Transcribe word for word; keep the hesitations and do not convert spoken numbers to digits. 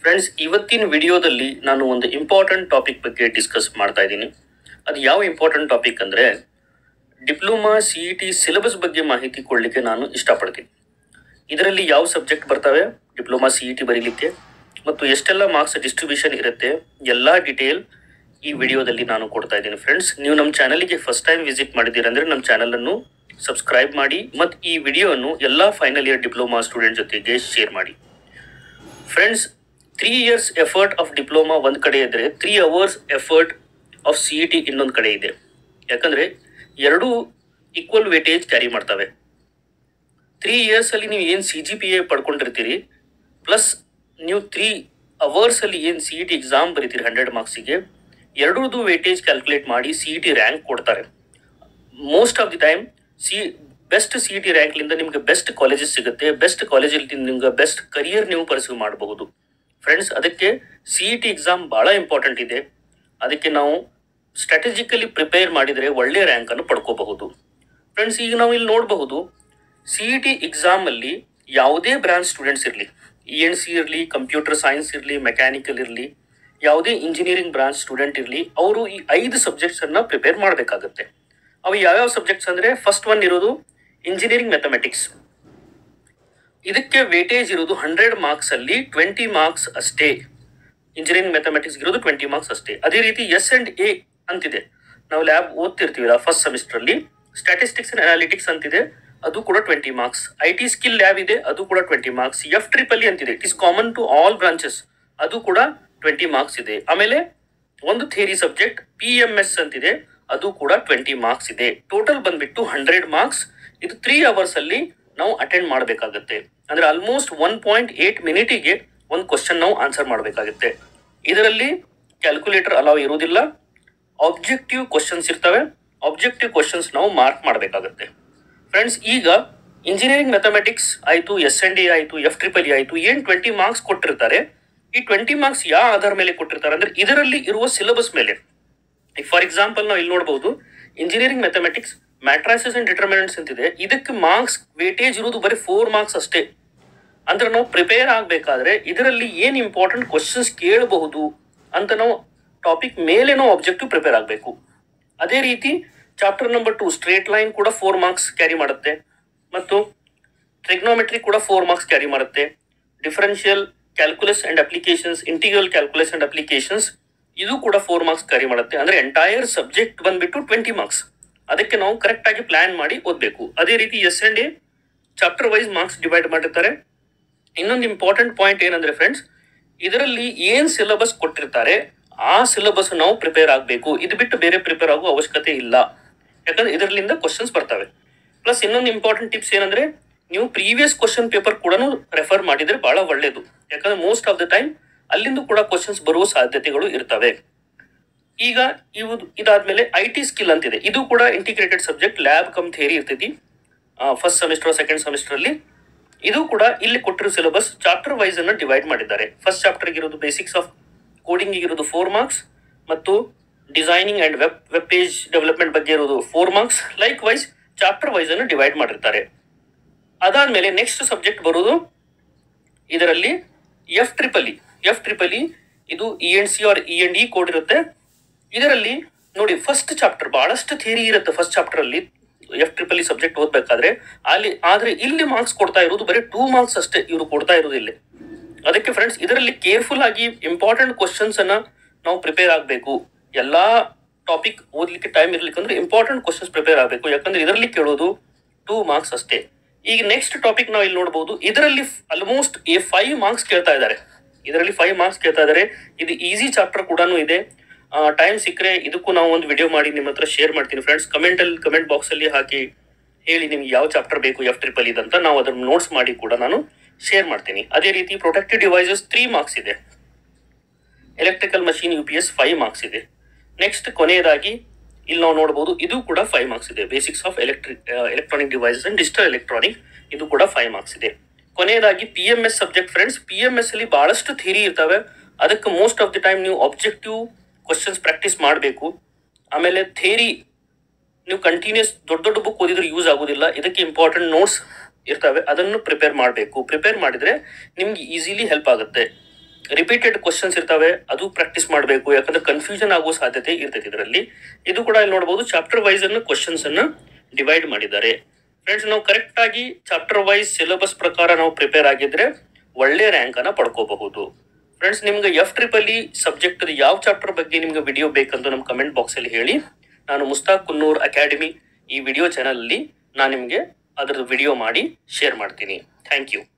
Friends, ಇವತ್ತಿನ ವಿಡಿಯೋದಲ್ಲಿ ನಾನು ಒಂದು ಇಂಪಾರ್ಟೆಂಟ್ ಟಾಪಿಕ್ ಬಗ್ಗೆ ಡಿಸ್ಕಸ್ ಮಾಡ್ತಾ ಇದ್ದೀನಿ. ಅದು ಯಾವ ಇಂಪಾರ್ಟೆಂಟ್ ಟಾಪಿಕ್ ಅಂದರೆ diploma C E T syllabus ಬಗ್ಗೆ ಮಾಹಿತಿ ಕೊಡಲಿಕ್ಕೆ ನಾನು ಇಷ್ಟಪಡ್ತೀನಿ. ಇದರಲ್ಲಿ ಯಾವ ಸಬ್ಜೆಕ್ಟ್ ಬರ್ತವೆ ಡಿಪ್ಲೊಮಾ ಸಿ ಇ ಟಿ ಬರೀಲಿಕ್ಕೆ ಮತ್ತು ಎಷ್ಟೆಲ್ಲ ಮಾರ್ಕ್ಸ್ ಡಿಸ್ಟ್ರಿಬ್ಯೂಷನ್ ಇರುತ್ತೆ ಎಲ್ಲ ಡೀಟೇಲ್ ಈ ವಿಡಿಯೋದಲ್ಲಿ ನಾನು ಕೊಡ್ತಾ ಇದ್ದೀನಿ. ಫ್ರೆಂಡ್ಸ್, ನೀವು ನಮ್ಮ ಚಾನಲ್ಗೆ ಫಸ್ಟ್ ಟೈಮ್ ವಿಸಿಟ್ ಮಾಡಿದ್ದೀರಂದರೆ ನಮ್ಮ ಚಾನಲನ್ನು ಸಬ್ಸ್ಕ್ರೈಬ್ ಮಾಡಿ ಮತ್ತು ಈ ವಿಡಿಯೋವನ್ನು ಎಲ್ಲ ಫೈನಲ್ ಇಯರ್ ಡಿಪ್ಲೊಮಾ ಸ್ಟೂಡೆಂಟ್ ಜೊತೆಗೆ ಶೇರ್ ಮಾಡಿ. Friends, three years effort of diploma ಒಂದು ಕಡೆ ಇದ್ದರೆ three hours effort of C E T ಇನ್ನೊಂದು ಕಡೆ ಇದೆ. ಯಾಕಂದರೆ ಎರಡೂ ಈಕ್ವಲ್ ವೇಟೇಜ್ ಕ್ಯಾರಿ ಮಾಡ್ತವೆ. ತ್ರೀ ಇಯರ್ಸಲ್ಲಿ ನೀವು ಏನು ಸಿ ಜಿ ಪಿ ಎ ಪಡ್ಕೊಂಡಿರ್ತೀರಿ ಪ್ಲಸ್ ನೀವು ತ್ರೀ ಅವರ್ಸಲ್ಲಿ ಏನು ಸಿ ಇ ಟಿ ಎಕ್ಸಾಮ್ ಬರೀತೀರಿ ಹಂಡ್ರೆಡ್ ಮಾರ್ಕ್ಸಿಗೆ, ಎರಡೂದು ವೇಟೇಜ್ ಕ್ಯಾಲ್ಕುಲೇಟ್ ಮಾಡಿ ಸಿ ಇ ಟಿ ರ್ಯಾಂಕ್ ಕೊಡ್ತಾರೆ. Most of the time C best C E T ರ್ಯಾಂಕ್ಲಿಂದ ನಿಮಗೆ ಬೆಸ್ಟ್ ಕಾಲೇಜಸ್ ಸಿಗುತ್ತೆ. ಬೆಸ್ಟ್ ಕಾಲೇಜಲ್ಲಿ ನಿಮ್ಗೆ ಬೆಸ್ಟ್ ಕರಿಯರ್ ನೀವು ಪರ್ಸ್ಯೂ ಮಾಡಬಹುದು. ಫ್ರೆಂಡ್ಸ್, ಅದಕ್ಕೆ ಸಿ ಇ ಟಿ ಎಕ್ಸಾಮ್ ಭಾಳ ಇಂಪಾರ್ಟೆಂಟ್ ಇದೆ. ಅದಕ್ಕೆ ನಾವು ಸ್ಟ್ರಾಟಜಿಕಲಿ ಪ್ರಿಪೇರ್ ಮಾಡಿದರೆ ಒಳ್ಳೆಯ ರ್ಯಾಂಕನ್ನು ಪಡ್ಕೋಬಹುದು. ಫ್ರೆಂಡ್ಸ್, ಈಗ ನಾವು ಇಲ್ಲಿ ನೋಡಬಹುದು ಸಿ ಇ ಟಿ ಎಕ್ಸಾಮಲ್ಲಿ ಯಾವುದೇ ಬ್ರಾಂಚ್ ಸ್ಟೂಡೆಂಟ್ಸ್ ಇರಲಿ, ಇ ಎನ್ ಸಿ ಇರಲಿ, ಕಂಪ್ಯೂಟರ್ ಸೈನ್ಸ್ ಇರಲಿ, ಮೆಕ್ಯಾನಿಕಲ್ ಇರಲಿ, ಯಾವುದೇ ಇಂಜಿನಿಯರಿಂಗ್ ಬ್ರಾಂಚ್ ಸ್ಟೂಡೆಂಟ್ ಇರಲಿ, ಅವರು ಈ ಐದು ಸಬ್ಜೆಕ್ಟ್ಸನ್ನು ಪ್ರಿಪೇರ್ ಮಾಡಬೇಕಾಗತ್ತೆ. ಅವು ಯಾವ್ಯಾವ ಸಬ್ಜೆಕ್ಟ್ಸ್ ಅಂದರೆ ಫಸ್ಟ್ ಒನ್ ಇರೋದು ಇಂಜಿನಿಯರಿಂಗ್ ಮ್ಯಾಥಮೆಟಿಕ್ಸ್. ಇದಕ್ಕೆ ವೇಟೇಜ್ ಇರೋದು ಹಂಡ್ರೆಡ್ ಮಾರ್ಕ್ಸ್ ಅಲ್ಲಿ ಟ್ವೆಂಟಿ ಮಾರ್ಕ್ಸ್ ಅಷ್ಟೇ. ಇಂಜಿನಿಯರಿಂಗ್ ಮ್ಯಾಥಮೆಟಿಕ್ಸ್ ಇರೋದು ಟ್ವೆಂಟಿ ಮಾರ್ಕ್ಸ್ ಅಷ್ಟೇ. ಅದೇ ರೀತಿ ಎಸ್ ಅಂಡ್ ಎ ಅಂತಿದೆ, ನಾವು ಲ್ಯಾಬ್ ಓದ್ತಿರ್ತೀವಿ ಫಸ್ಟ್ ಸೆಮಿಸ್ಟರ್ಲಿ. ಸ್ಟ್ಯಾಟಿಸ್ಟಿಕ್ಸ್ ಅಂಡ್ ಅನಾಲಿಟಿಕ್ಸ್ ಅಂತಿದೆ, ಅದು ಕೂಡ twenty marks. I T skill lab ಇದೆ, ಅದು ಕೂಡ ಟ್ವೆಂಟಿ ಮಾರ್ಕ್ಸ್. ಎಫ್ ಟ್ರಿಪಲ್ ಅಂತಿದೆ, it is common to all branches, ಅದು ಕೂಡ ಟ್ವೆಂಟಿ ಮಾರ್ಕ್ಸ್ ಇದೆ. ಆಮೇಲೆ ಒಂದು theory subject P M S ಅಂತಿದೆ, ಅದು ಕೂಡ ಟ್ವೆಂಟಿ ಮಾರ್ಕ್ಸ್ ಇದೆ. ಟೋಟಲ್ ಬಂದ್ಬಿಟ್ಟು ಹಂಡ್ರೆಡ್ ಮಾರ್ಕ್ಸ್. ಇದು ತ್ರೀ ಅವರ್ಸ್ ಅಲ್ಲಿ ನಾವು ಅಟೆಂಡ್ ಮಾಡಬೇಕಾಗುತ್ತೆ. ಅಂದ್ರೆ ಆಲ್ಮೋಸ್ಟ್ ಒನ್ ಪಾಯಿಂಟ್ ಏಟ್ ಮಿನಿಟಿಗೆ ಒಂದು ಕ್ವಶನ್ ನಾವು ಆನ್ಸರ್ ಮಾಡಬೇಕಾಗುತ್ತೆ. ಇದರಲ್ಲಿ ಕ್ಯಾಲ್ಕುಲೇಟರ್ ಅಲೌ ಇರುವುದಿಲ್ಲ. ಆಬ್ಜೆಕ್ಟಿವ್ ಕ್ವಶನ್ಸ್ ಇರ್ತವೆ, ಆಬ್ಜೆಕ್ಟಿವ್ ಕ್ವಶನ್ಸ್ ನಾವು ಮಾರ್ಕ್ ಮಾಡಬೇಕಾಗುತ್ತೆ. ಫ್ರೆಂಡ್ಸ್, ಈಗ ಇಂಜಿನಿಯರಿಂಗ್ ಮ್ಯಾಥಮೆಟಿಕ್ಸ್ ಆಯಿತು, ಎಸ್ ಎನ್ ಡಿ ಆಯಿತು, ಎಫ್ ಟ್ರಿಪಲ್ ಇ ಆಯಿತು, ಏನು ಟ್ವೆಂಟಿ ಮಾರ್ಕ್ಸ್ ಕೊಟ್ಟಿರ್ತಾರೆ. ಈ ಟ್ವೆಂಟಿ ಮಾರ್ಕ್ಸ್ ಯಾವ ಆಧಾರ ಮೇಲೆ ಕೊಟ್ಟಿರ್ತಾರೆ ಅಂದ್ರೆ ಇದರಲ್ಲಿ ಇರುವ ಸಿಲೆಬಸ್ ಮೇಲೆ. ಫಾರ್ ಎಕ್ಸಾಂಪಲ್ ನಾವು ಇಲ್ಲಿ ನೋಡಬಹುದು engineering mathematics matrices and determinants ಅಂತಿದೆ. ಇದಕ್ಕೆ ಮಾರ್ಕ್ಸ್ ವೇಟೇಜ್ ಇರುವುದು ಬರೀ ಫೋರ್ ಮಾರ್ಕ್ಸ್ ಅಷ್ಟೇ. ಅಂದ್ರೆ ನಾವು ಪ್ರಿಪೇರ್ ಆಗಬೇಕಾದ್ರೆ ಇದರಲ್ಲಿ ಏನು ಇಂಪಾರ್ಟೆಂಟ್ ಕ್ವಶನ್ಸ್ ಕೇಳಬಹುದು ಅಂತ ನಾವು ಟಾಪಿಕ್ ಮೇಲೆ ನಾವು ಆಬ್ಜೆಕ್ಟಿವ್ ಪ್ರಿಪೇರ್ ಆಗಬೇಕು. ಅದೇ ರೀತಿ chapter number two straight line ಕೂಡ ಫೋರ್ ಮಾರ್ಕ್ಸ್ ಕ್ಯಾರಿ ಮಾಡುತ್ತೆ ಮತ್ತು ಟ್ರಿಗ್ನೋಮೆಟ್ರಿ ಕೂಡ ಫೋರ್ ಮಾರ್ಕ್ಸ್ ಕ್ಯಾರಿ ಮಾಡುತ್ತೆ. Differential calculus and applications, integral calculus and applications, ಇದು ಕೂಡ ಫೋರ್ ಮಾರ್ಕ್ಸ್ ಕ್ಯಾರಿ ಮಾಡುತ್ತೆ. ಅಂದ್ರೆ ಎಂಟೈರ್ ಸಬ್ಜೆಕ್ಟ್ ಬಂದ್ಬಿಟ್ಟು ಟ್ವೆಂಟಿ ಮಾರ್ಕ್ಸ್. ಅದಕ್ಕೆ ನಾವು ಕರೆಕ್ಟ್ ಆಗಿ ಪ್ಲಾನ್ ಮಾಡಿ ಓದಬೇಕು. ಅದೇ ರೀತಿ S and A chapter wise marks divide ಮಾಡಿರ್ತಾರೆ. ಇನ್ನೊಂದು ಇಂಪಾರ್ಟೆಂಟ್ ಪಾಯಿಂಟ್ ಏನಂದ್ರೆ ಫ್ರೆಂಡ್ಸ್, ಇದರಲ್ಲಿ ಏನ್ ಸಿಲೆಬಸ್ ಕೊಟ್ಟಿರ್ತಾರೆ ಆ ಸಿಲೆಬಸ್ ನಾವು ಪ್ರಿಪೇರ್ ಆಗಬೇಕು. ಇದು ಬಿಟ್ಟು ಬೇರೆ ಪ್ರಿಪೇರ್ ಆಗೋ ಅವಶ್ಯಕತೆ ಇಲ್ಲ, ಯಾಕಂದ್ರೆ ಇದರಲ್ಲಿಂದ ಕ್ವಶನ್ಸ್ ಬರ್ತವೆ. ಪ್ಲಸ್ ಇನ್ನೊಂದು ಇಂಪಾರ್ಟೆಂಟ್ ಟಿಪ್ಸ್ ಏನಂದ್ರೆ ನೀವು ಪ್ರೀವಿಯಸ್ ಕ್ವಶನ್ ಪೇಪರ್ ಕೂಡ ರೆಫರ್ ಮಾಡಿದ್ರೆ ಬಹಳ ಒಳ್ಳೇದು. ಯಾಕಂದ್ರೆ ಮೋಸ್ಟ್ ಆಫ್ ದ ಟೈಮ್ ಅಲ್ಲಿಂದ ಕೂಡ ಕ್ವಶನ್ಸ್ ಬರುವ ಸಾಧ್ಯತೆಗಳು ಇರ್ತವೆ. ಈಗ ಇವು ಇದಾದ್ಮೇಲೆ ಐ ಟಿ ಸ್ಕಿಲ್ ಅಂತಿದೆ, ಇದು ಕೂಡ integrated subject, lab cum theory ಇರ್ತೈತಿ ಫಸ್ಟ್ ಸೆಮಿಸ್ಟರ್ ಸೆಕೆಂಡ್ ಸೆಮಿಸ್ಟರ್ ಅಲ್ಲಿ. ಇದು ಕೂಡ ಇಲ್ಲಿ ಕೊಟ್ಟಿರೋ ಸಿಲೆಬಸ್ ಚಾಪ್ಟರ್ ವೈಸ್ ಅನ್ನು ಡಿವೈಡ್ ಮಾಡಿದ್ದಾರೆ. ಫಸ್ಟ್ ಚಾಪ್ಟರ್ ಇರೋದು ಬೇಸಿಕ್ಸ್ ಆಫ್ ಕೋಡಿಂಗ್ ಇರೋದು ಫೋರ್ ಮಾರ್ಕ್ಸ್ ಮತ್ತು designing and web web page development ಬಗ್ಗೆ ಇರೋದು four marks. Likewise chapter wise ಅನ್ನು ಡಿವೈಡ್ ಮಾಡಿರ್ತಾರೆ. ಅದಾದ್ಮೇಲೆ ನೆಕ್ಸ್ಟ್ ಸಬ್ಜೆಕ್ಟ್ ಬರೋದು ಇದರಲ್ಲಿ F triple E. F triple E ಇದು E N C R E N D code ಇರುತ್ತೆ. ಇದರಲ್ಲಿ ನೋಡಿ ಫಸ್ಟ್ ಚಾಪ್ಟರ್ ಬಹಳಷ್ಟು ಥಿಯರಿ ಇರುತ್ತೆ. ಫಸ್ಟ್ ಚಾಪ್ಟರ್ ಅಲ್ಲಿ ಎಫ್ ಟ್ರಿಪಲ್ ಇ ಸಬ್ಜೆಕ್ಟ್ ಓದ್ಬೇಕಾದ್ರೆ ಅಲ್ಲಿ ಆದ್ರೆ ಇಲ್ಲಿ ಮಾರ್ಕ್ಸ್ ಕೊಡ್ತಾ ಇರೋದು ಬರೀ ಟೂ ಮಾರ್ಕ್ಸ್ ಅಷ್ಟೇ ಇವರು ಕೊಡ್ತಾ ಇರೋದು ಇಲ್ಲಿ. ಅದಕ್ಕೆ ಫ್ರೆಂಡ್ಸ್ ಇದರಲ್ಲಿ ಕೇರ್ಫುಲ್ ಆಗಿ ಇಂಪಾರ್ಟೆಂಟ್ ಕ್ವಶನ್ಸ್ ಅನ್ನ ನಾವು ಪ್ರಿಪೇರ್ ಆಗಬೇಕು. ಎಲ್ಲಾ ಟಾಪಿಕ್ ಓದ್ಲಿಕ್ಕೆ ಟೈಮ್ ಇರ್ಲಿಕ್ಕೆ ಅಂದ್ರೆ ಇಂಪಾರ್ಟೆಂಟ್ ಕ್ವಶನ್ಸ್ ಪ್ರಿಪೇರ್ ಆಗಬೇಕು. ಯಾಕಂದ್ರೆ ಇದರಲ್ಲಿ ಕೇಳೋದು ಟೂ ಮಾರ್ಕ್ಸ್ ಅಷ್ಟೇ. ಈಗ ನೆಕ್ಸ್ಟ್ ಟಾಪಿಕ್ ನಾವು ಇಲ್ಲಿ ನೋಡಬಹುದು, ಇದರಲ್ಲಿ ಆಲ್ಮೋಸ್ಟ್ ಎ ಫೈವ್ ಮಾರ್ಕ್ಸ್ ಕೇಳ್ತಾ ಇದ್ದಾರೆ. ಇದರಲ್ಲಿ ಫೈವ್ ಮಾರ್ಕ್ಸ್ ಕೇಳ್ತಾ ಇದ್ದಾರೆ. ಇದು ಈಸಿ ಚಾಪ್ಟರ್ ಕೂಡ ಇದೆ. ಟೈಮ್ ಸಿಕ್ಕರೆ ಇದಕ್ಕೂ ನಾವು ಒಂದು ವಿಡಿಯೋ ಮಾಡಿ ನಿಮ್ಮ ಹತ್ರ ಶೇರ್ ಮಾಡ್ತೀನಿ ಫ್ರೆಂಡ್ಸ್. ಕಮೆಂಟ್ ಅಲ್ಲಿ ಕಮೆಂಟ್ ಬಾಕ್ಸ್ ಅಲ್ಲಿ ಹಾಕಿ ಹೇಳಿ ನಿಮ್ಗೆ ಯಾವ ಚಾಪ್ಟರ್ ಬೇಕು ಎಫ್ ಟ್ರಿಪಲ್ ಇದಂತ, ನಾವು ಅದನ್ನು ನೋಟ್ಸ್ ಮಾಡಿ ಕೂಡ ನಾನು ಶೇರ್ ಮಾಡ್ತೀನಿ. ಅದೇ ರೀತಿ ಪ್ರೊಟೆಕ್ಟೆಡ್ ಡಿವೈಸಸ್ ತ್ರೀ ಮಾರ್ಕ್ಸ್ ಇದೆ. Electrical machine U P S five marks ಇದೆ. ನೆಕ್ಸ್ಟ್ ಕೊನೆಯದಾಗಿ ಇಲ್ಲಿ ನಾವು ನೋಡಬಹುದು ಇದು ಕೂಡ ಫೈವ್ ಮಾರ್ಕ್ಸ್ ಇದೆ. Basics of electric electronic devices and digital electronic, ಇದು ಕೂಡ ಫೈವ್ ಮಾರ್ಕ್ಸ್ ಇದೆ. ಕೊನೆಯದಾಗಿ P M S subject friends. P M S ಅಲ್ಲಿ ಬಹಳಷ್ಟು ಥಿಯರಿ ಇರ್ತವೆ. ಅದಕ್ಕೆ ಮೋಸ್ಟ್ ಆಫ್ ದಿ ಟೈಮ್ ನೀವು ಆಬ್ಜೆಕ್ಟಿವ್ ಕ್ವಶನ್ಸ್ ಪ್ರಾಕ್ಟೀಸ್ ಮಾಡಬೇಕು. ಆಮೇಲೆ ಥಿಯರಿ ನೀವು ಕಂಟಿನ್ಯೂಸ್ ದೊಡ್ಡ ದೊಡ್ಡ ಬುಕ್ ಓದಿದ್ರೆ ಯೂಸ್ ಆಗೋದಿಲ್ಲ. ಇದಕ್ಕೆ ಇಂಪಾರ್ಟೆಂಟ್ ನೋಟ್ಸ್ ಇರ್ತವೆ, ಅದನ್ನು ಪ್ರಿಪೇರ್ ಮಾಡಬೇಕು. ಪ್ರಿಪೇರ್ ಮಾಡಿದ್ರೆ ನಿಮ್ಗೆ ಈಸಿಲಿ ಹೆಲ್ಪ್ ಆಗುತ್ತೆ. ರಿಪೀಟೆಡ್ ಕ್ವಶನ್ಸ್ ಇರ್ತವೆ, ಅದು ಪ್ರಾಕ್ಟೀಸ್ ಮಾಡಬೇಕು. ಯಾಕಂದ್ರೆ ಕನ್ಫ್ಯೂಷನ್ ಆಗೋ ಸಾಧ್ಯತೆ ಇರ್ತೈತಿ ಇದರಲ್ಲಿ. ಇದು ಕೂಡ ಇಲ್ಲಿ ನೋಡಬಹುದು ಚಾಪ್ಟರ್ ವೈಸ್ ಅನ್ನು ಕ್ವಶನ್ಸ್ ಅನ್ನು ಡಿವೈಡ್ ಮಾಡಿದ್ದಾರೆ. ಫ್ರೆಂಡ್ಸ್, ನಾವು ಕರೆಕ್ಟ್ ಆಗಿ ಚಾಪ್ಟರ್ ವೈಸ್ ಸಿಲೆಬಸ್ ಪ್ರಕಾರ ನಾವು ಪ್ರಿಪೇರ್ ಆಗಿದ್ರೆ ಒಳ್ಳೆ ರ್ಯಾಂಕ್ ಅನ್ನ ಪಡ್ಕೋಬಹುದು. ಫ್ರೆಂಡ್ಸ್, ನಿಮ್ಗೆ ಎಫ್ ಟ್ರಿಪಲ್ ಇ ಸಬ್ಜೆಕ್ಟ್ ಯಾವ ಚಾಪ್ಟರ್ ಬಗ್ಗೆ ನಿಮ್ಗೆ ವಿಡಿಯೋ ಬೇಕಂತ ನಮ್ಮ ಕಮೆಂಟ್ ಬಾಕ್ಸ್ ಅಲ್ಲಿ ಹೇಳಿ. ನಾನು ಮುಸ್ತಾಕ್ ಕುನ್ನೂರ್ ಅಕಾಡೆಮಿ ಈ ವಿಡಿಯೋ ಚಾನಲ್ ಅಲ್ಲಿ ನಾನು ನಿಮಗೆ ಅದರ ವಿಡಿಯೋ ಮಾಡಿ ಶೇರ್ ಮಾಡ್ತೀನಿ. Thank you.